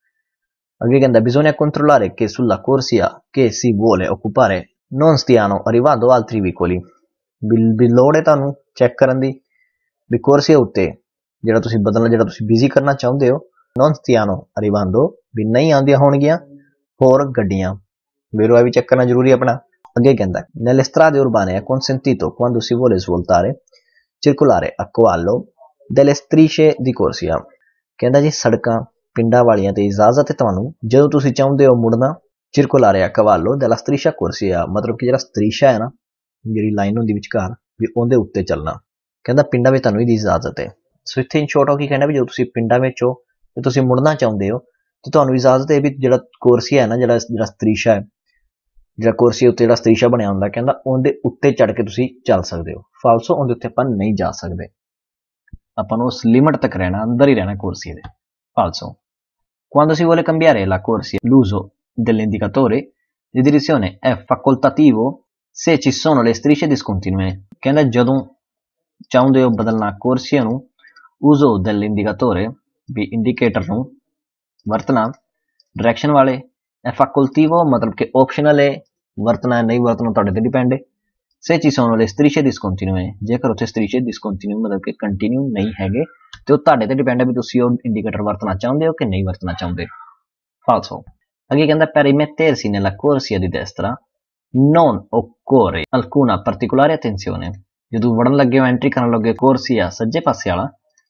ਅੱਗੇ ਕਹਿੰਦਾ bisogna controllare che sulla corsia che si vuole occupare non stiano arrivando altri veicoli ਵੀ ਲੋੜ ਹੈ ਤੁਹਾਨੂੰ ਚੈੱਕ ਕਰਨ ਦੀ ਵੀ ਕੋਰਸੀਆ ਉੱਤੇ ਜਿਹੜਾ ਤੁਸੀਂ ਬਦਲਣਾ ਜਿਹੜਾ ਤੁਸੀਂ ਬਿਜ਼ੀ ਕਰਨਾ ਚਾਹੁੰਦੇ ਹੋ non stiano arrivando ਵੀ ਨਹੀਂ ਆਉਂਦੀਆਂ ਹੋਣਗੀਆਂ ਹੋਰ ਗੱਡੀਆਂ vero ਇਹ ਵੀ ਚੈੱਕ ਕਰਨਾ ਜ਼ਰੂਰੀ ਆਪਣਾ ਅੱਗੇ ਕਹਿੰਦਾ nelle strade urbane è consentito quando si vuole svoltare circolare a cavallo delle strisce di corsia ਕਹਿੰਦਾ ਜੀ ਸੜਕਾਂ ਪਿੰਡਾਂ ਵਾਲੀਆਂ ਤੇ ਇਜਾਜ਼ਤ ਹੈ ਤੁਹਾਨੂੰ ਜਦੋਂ ਤੁਸੀਂ ਚਾਹੁੰਦੇ ਹੋ ਮੁੜਨਾ circolare a cavallo della striscia corsia ਮਤਲਬ ਕਿ ਜਿਹੜਾ ਸਤਰੀਸ਼ਾ ਹੈ ਨਾ ਜਿਹੜੀ ਲਾਈਨ ਹੁੰਦੀ ਵਿਚਕਾਰ ਵੀ ਉਹਦੇ ਉੱਤੇ ਚੱਲਣਾ ਕਹਿੰਦਾ ਪਿੰਡਾਂ ਵਿੱਚ ਤੁਹਾਨੂੰ ਇਹਦੀ ਇਜਾਜ਼ਤ ਹੈ ਸੋ ਇੱਥੇ ਇਨ ਸ਼ੋਰਟ ਕੀ ਕਹਿੰਦਾ ਵੀ ਜਦੋਂ ਤੁਸੀਂ ਪਿੰਡਾਂ ਵਿੱਚ ਹੋ ਤੇ ਤੁਸੀਂ ਮੁੜਨਾ ਚਾਹੁੰਦੇ ਹੋ ਤੇ ਤੁਹਾਨੂੰ ਇਜਾਜ਼ਤ ਹੈ ਵੀ ਜਿਹੜਾ ਕੋਰਸੀਆ ਹੈ ਨਾ ਜਿਹੜਾ ਸਤਰੀਸ਼ਾ ਹੈ ਜਿਹੜਾ ਕੋਰਸੀਆ ਉੱਤੇ ਜਿਹੜਾ ਸਤਰੀਸ਼ਾ ਬਣਿਆ ਹੁੰਦਾ ਕਹਿੰਦਾ ਉਹਦੇ ਉੱਤੇ ਚੜ ਕੇ ਤੁਸੀਂ ਚੱਲ ਸਕਦੇ ਹੋ ਫਾਲਸੋ ਉਹਦੇ ਉੱਤੇ ਆਪਾਂ ਨਹੀਂ ਜਾ ਸਕਦੇ ਆਪਾਂ ਨੂੰ ਉਸ ਲਿਮਟ ਤੱਕ ਰਹਿਣਾ ਅੰਦਰ ਹੀ ਰਹਿਣਾ ਕੋਰਸੀਆ ਦੇ ਫਾਲਸੋ quando si vuole cambiare la corsia l'uso dell'indicatore di direzione è facoltativo se ci sono le strisce discontinue ਕਹਿੰਦਾ ਜਦੋਂ ਚਾਹੁੰਦੇ ਹੋ ਬਦਲਣਾ ਕੋਰਸੀਆ ਨੂੰ uso dell'indicatore ਵੀ ਇੰਡੀਕੇਟਰ ਨੂੰ ਵਰਤਣਾ ਡਾਇਰੈਕਸ਼ਨ ਵਾਲੇ è facoltativo ਮਤਲਬ ਕਿ ਆਪਸ਼ਨਲ ਹੈ ਵਰਤਣਾ ਨਹੀਂ ਵਰਤਣਾ ਤੁਹਾਡੇ ਤੇ ਡਿਪੈਂਡ ਹੈ se ci sono le strisce discontinue ਜੇਕਰ ਉੱਥੇ strisce discontinue ਮਤਲਬ ਕਿ ਕੰਟੀਨਿਊ ਨਹੀਂ ਹੈਗੇ ਤੇ ਉਹ ਤੁਹਾਡੇ ਤੇ ਡਿਪੈਂਡ ਹੈ ਵੀ ਤੁਸੀਂ ਉਹ ਇੰਡੀਕੇਟਰ ਵਰਤਣਾ ਚਾਹੁੰਦੇ ਹੋ ਕਿ ਨਹੀਂ ਵਰਤਣਾ ਚਾਹੁੰਦੇ falso ਅੱਗੇ ਕਹਿੰਦਾ per rimettersi nella corsia di destra non occorre alcuna particolare attenzione ਜਦੋਂ ਵੜਨ ਲੱਗੇ ਹੋ ਐਂਟਰੀ ਕਰਨ ਲੱਗੇ ਕੋਰਸੀਆ ਸੱਜੇ ਪਾਸੇ ਵਾਲਾ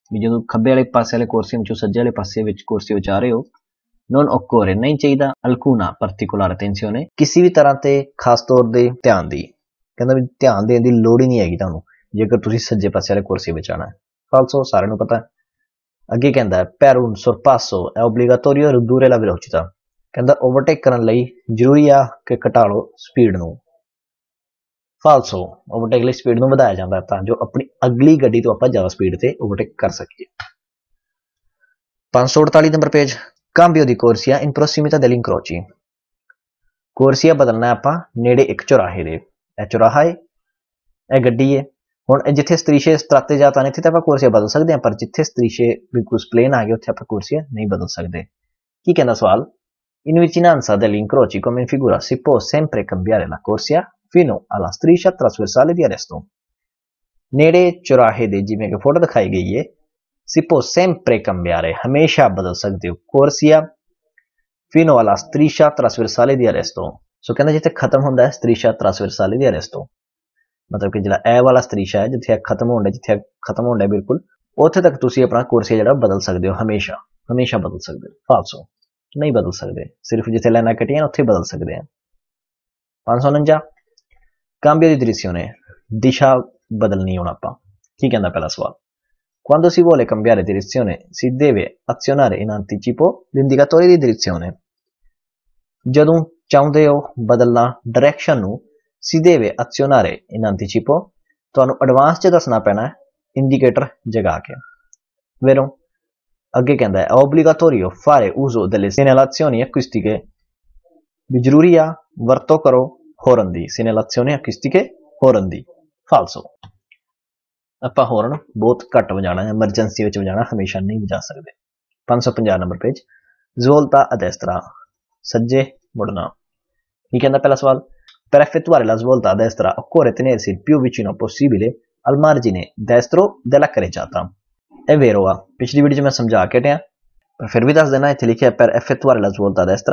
ਵੀ ਜਦੋਂ ਖੱਬੇ ਵਾਲੇ ਪਾਸੇ ਵਾਲੇ ਕੁਰਸੀ ਵਿੱਚੋਂ ਸੱਜੇ ਵਾਲੇ ਪਾਸੇ ਵਿੱਚ ਕੁਰਸੀ ਵਿੱਚ ਆ ਰਹੇ ਹੋ, non occorre ਨਹੀਂ ਚਾਹੀਦਾ alcuna particolare attenzione ਕਿਸੇ ਵੀ ਤਰ੍ਹਾਂ ਤੇ ਖਾਸ ਤੌਰ ਦੇ ਧਿਆਨ ਦੀ, ਕਹਿੰਦਾ ਵੀ ਧਿਆਨ ਦੇਣ ਦੀ ਲੋੜ ਹੀ ਨਹੀਂ ਹੈਗੀ ਤੁਹਾਨੂੰ ਜੇਕਰ ਤੁਸੀਂ ਸੱਜੇ ਪਾਸੇ ਵਾਲੇ ਕੁਰਸੀ ਵਿੱਚ ਆਣਾ। ਫਾਲਸੋ ਸਾਰਿਆਂ ਨੂੰ ਪਤਾ। ਅੱਗੇ ਕਹਿੰਦਾ per un sorpasso è obbligatorio ridurre la velocità, ਕਹਿੰਦਾ ਓਵਰਟੇਕ ਕਰਨ ਲਈ ਜ਼ਰੂਰੀ ਆ ਕਿ ਘਟਾ ਲਓ ਸਪੀਡ ਨੂੰ। ਫਾਲਸੋ ਓਵਰਟੇਕ ਲਈ ਸਪੀਡ ਨੂੰ ਵਧਾਇਆ ਜਾਂਦਾ ਤਾਂ ਜੋ ਆਪਣੀ ਅਗਲੀ ਗੱਡੀ ਤੋਂ ਆਪਾਂ ਜ਼ਿਆਦਾ ਸਪੀਡ ਤੇ ਓਵਰਟੇਕ ਕਰ ਸਕੀਏ। 548 number page, cambio di corsia in prossimità degli incroci, ਕੋਰਸੀਆ ਬਦਲਣਾ ਆਪਾਂ ਨੇੜੇ ਇੱਕ ਚੌਰਾਹੇ ਦੇ। ਇਹ ਚੌਰਾਹਾ ਹੈ, ਇਹ ਗੱਡੀ ਹੈ। ਹੁਣ ਜਿੱਥੇ ਸਤਰੀਸ਼ੇ ਸਤਰਾਤੇ ਜਾ ਤਾਂ ਇੱਥੇ ਤਾਂ ਆਪਾਂ ਕੋਰਸੀਆ ਬਦਲ ਸਕਦੇ ਹਾਂ, ਪਰ ਜਿੱਥੇ ਸਤਰੀਸ਼ੇ ਬਿਲਕੁਲ ਪਲੇਨ ਆ ਗਏ ਉੱਥੇ ਆਪਾਂ ਕੋਰਸੀਆ ਨਹੀਂ ਬਦਲ ਸਕਦੇ। ਕੀ ਕਹਿੰਦਾ ਸਵਾਲ, in vicinanza degli incroci come in figura si può sempre cambiare la corsia fino alla striscia trasversale di arresto, ਨੇੜੇ ਚੌਰਾਹੇ ਦੇ ਜਿਵੇਂ ਕਿ ਫੋਟੋ ਦਿਖਾਈ ਗਈ ਹੈ, si può sempre cambiare ਹਮੇਸ਼ਾ ਬਦਲ ਸਕਦੇ ਹੋ corsia fino alla striscia trasversale di arresto। ਸੋ ਕਹਿੰਦਾ ਜਿੱਥੇ ਖਤਮ ਹੁੰਦਾ ਹੈ striscia trasversale di arresto, ਮਤਲਬ ਕਿ ਜਿਹੜਾ ਇਹ ਵਾਲਾ striscia ਹੈ ਜਿੱਥੇ ਖਤਮ ਹੁੰਦਾ, ਜਿੱਥੇ ਖਤਮ ਹੁੰਦਾ ਬਿਲਕੁਲ ਉੱਥੇ ਤੱਕ ਤੁਸੀਂ ਆਪਣਾ corsia ਜਿਹੜਾ ਬਦਲ ਸਕਦੇ ਹੋ, ਹਮੇਸ਼ਾ ਹਮੇਸ਼ਾ ਬਦਲ ਸਕਦੇ ਹੋ। ਫਾਲਸੋ ਨਹੀਂ ਬਦਲ ਸਕਦੇ, ਸਿਰਫ ਜਿੱਥੇ ਲਾਈਨਾਂ ਕੱਟੀਆਂ ਉੱਥੇ ਬਦਲ ਸਕਦੇ ਆ। 549 cambio di direzione, ਦਿਸ਼ਾ ਬਦਲਣੀ ਹੁਣ ਆਪਾਂ। ਕੀ ਕਹਿੰਦਾ ਪਹਿਲਾ ਸਵਾਲ, quando si vuole cambiare direzione si deve azionare in anticipo l'indicatore di direzione, ਜਦੋਂ ਚਾਹੁੰਦੇ ਹੋ ਬਦਲਣਾ ਡਾਇਰੈਕਸ਼ਨ ਨੂੰ si deve azionare in anticipo, ਤੁਹਾਨੂੰ ਐਡਵਾਂਸ 'ਚ ਦੱਸਣਾ ਪੈਣਾ ਹੈ ਇੰਡੀਕੇਟਰ ਜਗਾ ਕੇ। vero? ਅੱਗੇ ਕਹਿੰਦਾ è obbligatorio fare uso delle segnalazioni acustiche, ਵੀ ਜ਼ਰੂਰੀ ਆ ਵਰਤੋਂ ਕਰੋ ਹੋਰਨ ਦੀ, segnalazioni acustiche ਹੋਰਨ ਦੀ। ਫਾਲਸੋ ਆਪਾਂ ਹੋਰਨ ਬਹੁਤ ਘੱਟ ਵਜਾਣਾ ਹੈ, ਐਮਰਜੈਂਸੀ ਵਿੱਚ ਵਜਾਣਾ, ਹਮੇਸ਼ਾ ਨਹੀਂ ਵਜਾ ਸਕਦੇ। 550 number page, svolta a destra, ਸੱਜੇ ਮੁੜਨਾ। ਕੀ ਕਹਿੰਦਾ ਪਹਿਲਾ ਸਵਾਲ, per effettuare la svolta a destra occorre tenersi il più vicino possibile al margine destro della carreggiata। è vero ਆ, ਪਿਛਲੀ ਵੀਡੀਓ 'ਚ ਮੈਂ ਸਮਝਾ ਕੇ ਹਟਿਆ ਪਰ ਫਿਰ ਵੀ ਦੱਸ ਦੇਣਾ, ਇੱਥੇ ਲਿਖਿਆ per effettuare la svolta a destra,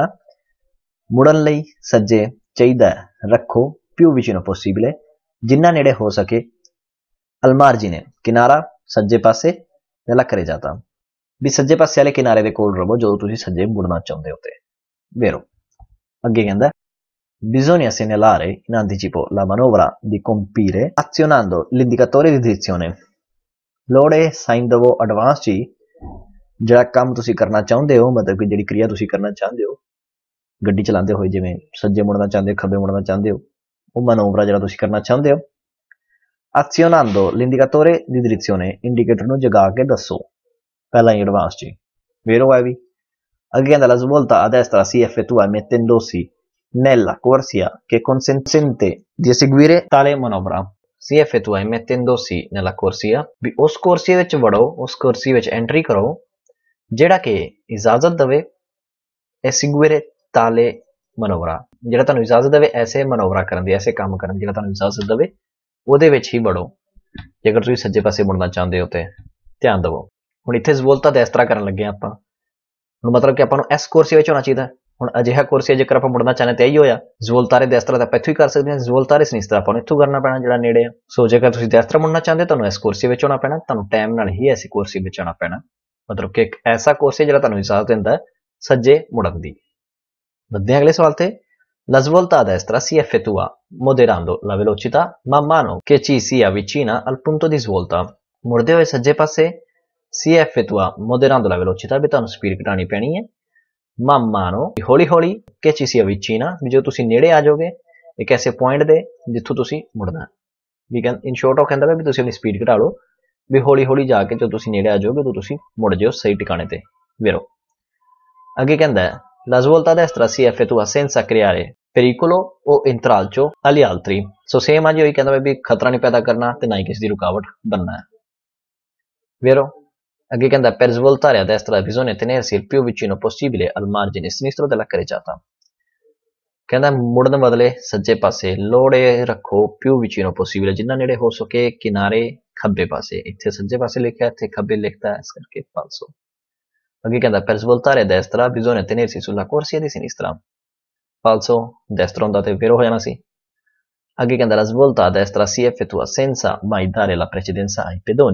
ਮੁੜਨ ਲਈ ਸੱਜੇ ਚਾਹੀਦਾ ਰੱਖੋ più vicino possibile, ਜਿੰਨਾ ਨੇੜੇ ਹੋ ਸਕੇ, al margine ਕਿਨਾਰਾ ਸੱਜੇ ਪਾਸੇ, della carreggiata ਵੀ ਸੱਜੇ ਪਾਸੇ ਵਾਲੇ ਕਿਨਾਰੇ ਦੇ ਕੋਲ ਰਹੋ ਜਦੋਂ ਤੁਸੀਂ ਸੱਜੇ ਮੁੜਨਾ ਚਾਹੁੰਦੇ ਹੋ ਤੇ। vero? ਅੱਗੇ ਕਹਿੰਦਾ bisogna segnalare in anticipo la manovra di compiere azionando l'indicatore di direzione, ਲੋੜ ਹੈ ਸਾਈਨ ਦਵੋ ਐਡਵਾਂਸ 'ਚ ਜਿਹੜਾ ਕੰਮ ਤੁਸੀਂ ਕਰਨਾ ਚਾਹੁੰਦੇ ਹੋ, ਮਤਲਬ ਕਿ ਜਿਹੜੀ ਕਿਰਿਆ ਤੁਸੀਂ ਕਰਨਾ ਚਾਹੁੰਦੇ ਹੋ ਗੱਡੀ ਚਲਾਉਂਦੇ ਹੋਏ, ਜਿਵੇਂ ਸੱਜੇ ਮੁੜਨਾ ਚਾਹੁੰਦੇ ਹੋ, ਖੱਬੇ ਮੁੜਨਾ ਚਾਹੁੰਦੇ ਹੋ, ਉਹ ਮਨੋਵਰਾ ਜਿਹੜਾ ਤੁਸੀਂ ਕਰਨਾ ਚਾਹੁੰਦੇ ਹੋ। azionando l'indicatore di direzione, indicator ਨੂੰ ਜਗਾ ਕੇ ਦੱਸੋ ਪਹਿਲਾਂ ਹੀ ਐਡਵਾਂਸ 'ਚ। vero ਹੈ ਵੀ? ਅੱਗੇ ਕਹਿੰਦਾ la svolta a destra si effettua mettendosi nella corsia che consente di eseguire tale manovra, si effettua mettendosi nella corsia ਵੀ ਉਸ ਕੋਰਸੀਆ ਵਿੱਚ ਵੜੋ, ਉਸ ਕੋਰਸੀਆ ਵਿੱਚ ਐਂਟਰੀ ਕਰੋ ਜਿਹੜਾ ਕਿ ਇਜਾਜ਼ਤ ਦੇਵੇ eseguire tale manovra, ਜਿਹੜਾ ਤੁਹਾਨੂੰ ਇਜਾਜ਼ਤ ਦੇਵੇ ਐਸੇ ਮਨੋਵਰਾ ਕਰਨ ਦੀ, ਐਸੇ ਕੰਮ ਕਰਨ ਦੀ ਜਿਹੜਾ ਤੁਹਾਨੂੰ ਇਜਾਜ਼ਤ ਦੇਵੇ ਉਹਦੇ ਵਿੱਚ ਹੀ ਵੜੋ ਜੇਕਰ ਤੁਸੀਂ ਸੱਜੇ ਪਾਸੇ ਮੁੜਨਾ ਚਾਹੁੰਦੇ ਹੋ ਤੇ। ਧਿਆਨ ਦੇਵੋ ਹੁਣ ਇੱਥੇ ਸਵੋਲਤਾ ਦਾ ਇਸ ਤਰ੍ਹਾਂ ਕਰਨ ਲੱਗੇ ਆਪਾਂ, ਹੁਣ ਮਤਲਬ ਕਿ ਆਪਾਂ ਨੂੰ ਇਸ ਕੋਰਸੀਆ ਵਿੱਚ ਹੋਣਾ ਚਾਹੀਦਾ। ਹੁਣ ਅਜਿਹਾ ਕੋਰਸੀਆ ਜੇਕਰ ਆਪਾਂ ਮੁੜਨਾ ਚਾਹੁੰਦੇ ਤਾਂ ਇਹੀ ਹੋਇਆ, ਜ਼ਵੋਲਤਾਰੇ ਦੇ ਇਸ ਤਰ੍ਹਾਂ ਤਾਂ ਆਪਾਂ ਇੱਥੋਂ ਹੀ ਕਰ ਸਕਦੇ ਹਾਂ, ਜ਼ਵੋਲਤਾਰੇ ਇਸ ਤਰ੍ਹਾਂ ਆਪਾਂ ਨੂੰ ਇੱਥੋਂ ਕਰਨਾ ਪੈਣਾ ਜਿਹੜਾ ਨੇੜੇ ਆ। ਸੋ ਜੇਕਰ ਤੁਸੀਂ ਇਸ ਤਰ੍ਹਾਂ ਮੁੜਨਾ ਚਾਹੁੰਦੇ ਤੁਹਾਨੂੰ ਇਸ ਕੋਰਸੀਆ ਵਿੱਚ ਹੋਣਾ ਪੈਣਾ, ਤੁਹਾਨੂੰ ਟਾਈਮ ਨਾਲ ਹੀ ਐਸੀ ਕੋਰਸੀਆ ਵਿੱਚ ਆਉਣਾ ਪੈਣਾ, ਮਤਲਬ ਕਿ ਇੱਕ ਐਸਾ ਕੋਰਸੀਆ ਜਿਹੜਾ ਤੁਹਾਨੂੰ ਇਜਾਜ਼ਤ ਦਿੰਦਾ ਸੱਜੇ ਮੁੜਨ ਦੀ। ਵੱਧਦੇ ਹਾਂ ਅਗਲੇ ਸਵਾਲ ਤੇ। La svolta a destra si effettua moderando la velocità man mano che ci si avvicina al punto di svolta, ਮੁੜਦੇ ਹੋਏ ਸੱਜੇ ਪਾਸੇ si effettua moderando la velocità ਵੀ ਤੁਹਾਨੂੰ ਸਪੀਡ ਘਟਾਉਣੀ ਪੈਣੀ ਹੈ, man mano ਹੌਲੀ ਹੌਲੀ che ci si avvicina ਵੀ ਜੋ ਤੁਸੀਂ ਨੇੜੇ ਆ ਜਾਓਗੇ ਇੱਕ ਐਸੇ ਪੁਆਇੰਟ ਦੇ ਜਿੱਥੋਂ ਤੁਸੀਂ ਮੁੜਨਾ ਵੀ ਇਨ ਸ਼ੋਰਟ ਉਹ ਕਹਿੰਦਾ ਵੀ ਤੁਸੀਂ ਆਪਣੀ ਸਪੀਡ ਘਟਾ ਲਓ ਵੀ ਹੌਲੀ ਹੌਲੀ ਜਾ ਕੇ ਜਦੋਂ ਤੁਸੀਂ ਨੇੜੇ ਆ ਜਾਓਗੇ ਉਦੋਂ ਤੁਸੀਂ ਮੁੜ ਜਾਓ ਸਹੀ ਟਿਕਾਣੇ ਤੇ। vero? ਅੱਗੇ ਕਹਿੰਦਾ la svolta a destra si effettua senza creare pericolo o intralcio agli altri, so same ਆ ਜੀ ਉਹੀ ਕਹਿੰਦਾ ਵੀ ਖਤਰਾ ਨਹੀਂ ਪੈਦਾ ਕਰਨਾ ਤੇ ਨਾ ਹੀ ਕਿਸੇ ਦੀ ਰੁਕਾਵਟ ਬਣਨਾ ਹੈ। vero? ਅੱਗੇ ਕਹਿੰਦਾ per svoltare a destra bisogna tenersi il più vicino possibile al margine sinistro della carreggiata, ਕਹਿੰਦਾ ਮੁੜਨ ਬਦਲੇ ਸੱਜੇ ਪਾਸੇ ਲੋੜੇ ਰੱਖੋ più vicino possibile, ਜਿੰਨਾ ਨੇੜੇ ਹੋ ਸਕੇ ਕਿਨਾਰੇ ਖੱਬੇ ਪਾਸੇ। ਇੱਥੇ ਸੱਜੇ ਪਾਸੇ ਲਿਖਿਆ ਇੱਥੇ ਖੱਬੇ ਲਿਖਤਾ ਇਸ ਕਰਕੇ falso। ਅੱਗੇ ਕਹਿੰਦਾ per svoltare a destra bisogna tenersi sulla corsia di sinistra, falso, destra ਹੁੰਦਾ ਤੇ vero ਹੋ ਜਾਣਾ ਸੀ। ਅੱਗੇ ਕਹਿੰਦਾ la svolta a destra si effettua senza mai dare la precedenza ai pedoni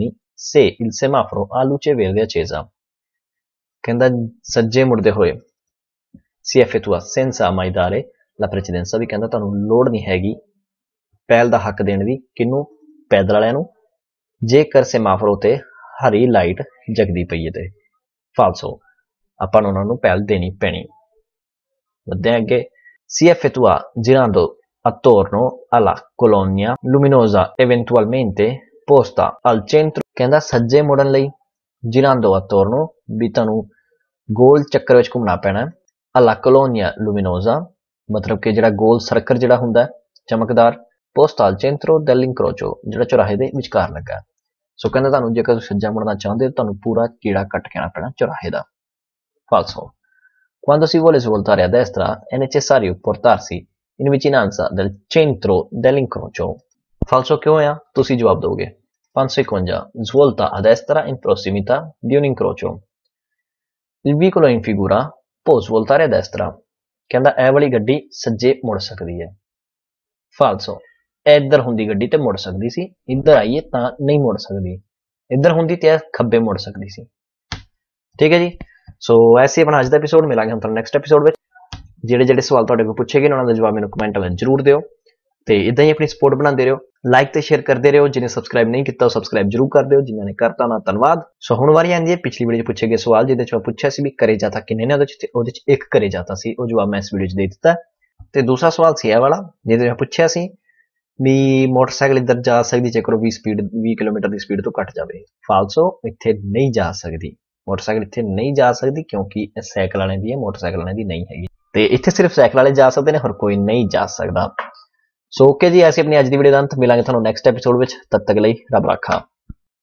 se il semaforo ha luce verde accesa, ਕਹਿੰਦਾ ਸੱਜੇ ਮੁੜਦੇ ਹੋਏ si effettua senza mai dare la precedenza, ਵੀ ਕਹਿੰਦਾ ਤੁਹਾਨੂੰ ਲੋੜ ਨਹੀਂ ਹੈਗੀ ਪਹਿਲ ਦਾ ਹੱਕ ਦੇਣ ਦੀ, ਕਿਹਨੂੰ? ਪੈਦਲ ਵਾਲਿਆਂ ਨੂੰ, ਜੇਕਰ ਸੈਮਾਫੋਰ ਤੇ ਹਰੀ ਲਾਈਟ ਜਗਦੀ ਪਈ ਹੈ ਤੇ। ਫਾਲਸੋ, ਆਪਾਂ ਨੂੰ ਉਹਨਾਂ ਨੂੰ ਪਹਿਲ ਦੇਣੀ ਪੈਣੀ। ਵਧਦੇ ਹਾਂ ਅੱਗੇ। si effettua girando attorno alla colonia luminosa eventualmente posta al centro, ਕਹਿੰਦਾ ਸੱਜੇ ਮੁੜਨ ਲਈ girando attorno ਵੀ ਤੁਹਾਨੂੰ ਗੋਲ ਚੱਕਰ ਵਿੱਚ ਘੁੰਮਣਾ ਪੈਣਾ। alla colonia luminosa ਮਤਲਬ ਕਿ ਜਿਹੜਾ ਗੋਲ ਸਰਕਲ ਜਿਹੜਾ ਹੁੰਦਾ ਚਮਕਦਾਰ, posta al centro dell'incrocio ਜਿਹੜਾ ਚੌਰਾਹੇ ਦੇ ਵਿਚਕਾਰ ਲੱਗਾ। ਸੋ ਕਹਿੰਦਾ ਤੁਹਾਨੂੰ ਜੇਕਰ ਤੁਸੀਂ ਸੱਜਾ ਮੁੜਨਾ ਚਾਹੁੰਦੇ ਹੋ ਤੁਹਾਨੂੰ ਪੂਰਾ ਕੀੜਾ ਕੱਟ ਕੇ ਆਉਣਾ ਪੈਣਾ ਚੌਰਾਹੇ ਦਾ। Falso. Quando si vuole svoltare a destra è necessario portarsi in vicinanza del centro dell'incrocio. Falso ਕਿਉਂ ਆ? ਤੁਸੀਂ ਜਵਾਬ ਦਿਓਗੇ। 551. Svolta a destra in prossimità di un incrocio. Il veicolo in figura può svoltare a destra. ਕਹਿੰਦਾ ਇਹ ਵਾਲੀ ਗੱਡੀ ਸੱਜੇ ਮੁੜ ਸਕਦੀ ਹੈ। Falso. ਇੱਧਰ ਹੁੰਦੀ ਗੱਡੀ ਤੇ ਮੁੜ ਸਕਦੀ ਸੀ, ਇੱਧਰ ਆਈਏ ਤਾਂ ਨਹੀਂ ਮੁੜ ਸਕਦੀ, ਇੱਧਰ ਹੁੰਦੀ ਤੇ ਖੱਬੇ ਮੁੜ ਸਕਦੀ ਸੀ। ਠੀਕ ਹੈ ਜੀ। ਸੋ ਐਸੇ ਆਪਣਾ ਅੱਜ ਦਾ ਐਪੀਸੋਡ, ਮਿਲਾਂਗੇ ਹੁਣ ਤੁਹਾਨੂੰ ਨੈਕਸਟ ਐਪੀਸੋਡ ਵਿੱਚ। ਜਿਹੜੇ ਸਵਾਲ ਤੁਹਾਡੇ ਕੋਲ ਪੁੱਛੇ ਗਏ ਉਹਨਾਂ ਦਾ ਜਵਾਬ ਮੈਨੂੰ ਕਮੈਂਟ ਵਿੱਚ ਜ਼ਰੂਰ ਦਿਓ ਤੇ ਇਦਾਂ ਹੀ ਆਪਣੀ ਸਪੋਰਟ ਬਣਾਉਂਦੇ ਰਹੋ, ਲਾਈਕ ਤੇ ਸ਼ੇਅਰ ਕਰਦੇ ਰਹੋ। ਜਿਹਨੇ ਸਬਸਕ੍ਰਾਈਬ ਨਹੀਂ ਕੀਤਾ ਉਹ ਸਬਸਕ੍ਰਾਈਬ ਜ਼ਰੂਰ ਕਰ ਦਿਓ, ਜਿਨ੍ਹਾਂ ਨੇ ਕਰਤਾ ਉਹਨਾਂ ਦਾ ਧੰਨਵਾਦ। ਸੋ ਹੁਣ ਵਾਰੀ ਆਉਂਦੀ ਹੈ ਪਿਛਲੀ ਵੀਡੀਓ 'ਚ ਪੁੱਛੇ ਗਏ ਸਵਾਲ, ਜਿਹਦੇ 'ਚ ਮੈਂ ਪੁੱਛਿਆ ਸੀ ਵੀ ਕਰੇ ਜਾਤਾ ਕਿੰਨੇ ਨੇ, ਉਹਦੇ 'ਚ ਇੱਕ ਕਰੇ ਜਾਤਾ ਸੀ, ਉਹ ਜਵਾਬ ਮੈਂ ਇਸ ਵੀਡੀਓ 'ਚ ਦੇ ਦਿੱਤਾ। ਤੇ ਦੂਸਰਾ ਸਵਾਲ ਸੀ ਇਹ ਵਾਲਾ, ਜਿਹਦੇ 'ਚ ਮੈਂ ਪੁੱਛਿਆ ਸੀ ਵੀ ਮੋਟਰਸਾਈਕਲ ਇੱਧਰ ਜਾ ਸਕਦੀ ਜੇਕਰ 20 ਕਿਲੋਮੀਟਰ ਦੀ ਸਪੀਡ ਤੋਂ ਘੱਟ ਜਾਵੇ। ਫਾਲਸੋ, ਇੱਥੇ ਨਹੀਂ ਜਾ ਸਕਦੀ ਮੋਟਰਸਾਈਕਲ, ਇੱਥੇ ਨਹੀਂ ਜਾ ਸਕਦੀ ਕਿਉਂਕਿ ਇਹ ਸਾਈਕਲ ਵਾਲਿਆਂ ਦੀ ਹੈ, ਮੋਟਰਸਾਈਕਲ ਵਾਲਿਆਂ ਦੀ ਨਹੀਂ ਹੈਗੀ। ਤੇ ਇੱਥੇ ਸਿਰਫ ਸਾਈਕਲ ਵਾਲੇ ਜਾ ਸਕਦੇ ਨੇ, ਹੋਰ ਕੋਈ ਨਹੀਂ ਜਾ ਸਕਦਾ। ਸੋ ਓਕੇ ਜੀ, ਐਸੀ ਆਪਣੀ ਅੱਜ ਦੀ ਵੀਡੀਓ ਦਾ ਅੰਤ। ਮਿਲਾਂਗੇ ਤੁਹਾਨੂੰ ਨੈਕਸਟ ਐਪੀਸੋਡ ਵਿੱਚ, ਤਦ ਤੱਕ ਲਈ ਰੱਬ ਰਾਖਾ।